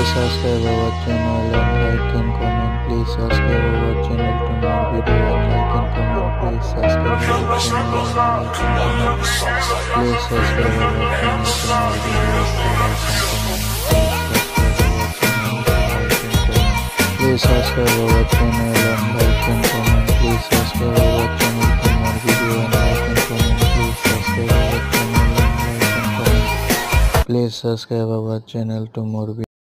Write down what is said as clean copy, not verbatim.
Please subscribe our channel and like and comment. Please subscribe our channel to more video and like and comment. Please subscribe our channel and like and comment. Please subscribe our channel to more videos to like and comment. Please subscribe our channel and like and comment. Please subscribe our channel to more video and like and comment. Please subscribe our channel and like and comment. Please subscribe our channel to more video.